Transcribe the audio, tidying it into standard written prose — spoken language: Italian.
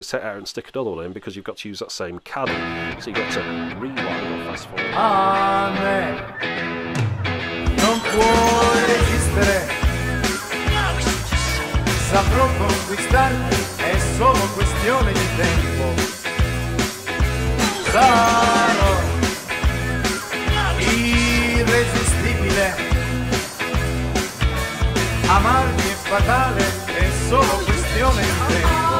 set out and stick another one in because you've got to use that same canon. So you've got to rewind or fast forward. A me non puoi resistere, saprò conquistarti, è solo questione di tempo. Sarò irresistibile, amarmi è fatale, è solo questione di tempo.